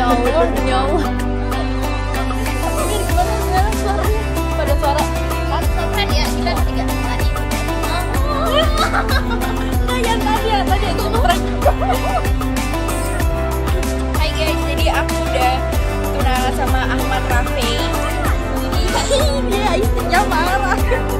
Allah, demi Allah. Gimana suaranya? Pada suara kan ya, kita tiga tadi. Nah, yang tadi itu prank. Hai guys, jadi aku udah tunangan sama Ahmad Rafi. Dia istrinya marah.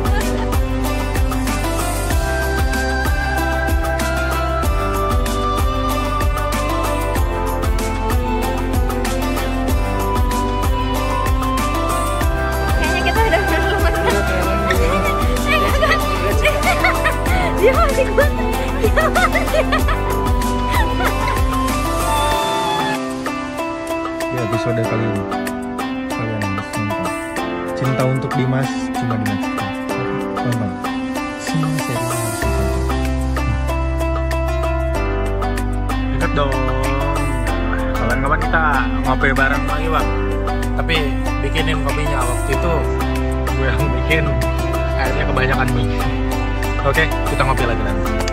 Dia masih kuat. Di episode kali ini kalian harus nonton Cinta untuk Dimas cuma di Netflix. Nonton semua seri yang harus ditonton. Ingat dong, kawan-kawan kita ngopi bareng lagi bang. Tapi bikinin kopinya, waktu itu gue yang bikin, akhirnya kebanyakan mie. Oke, kita ngopi lagi nanti.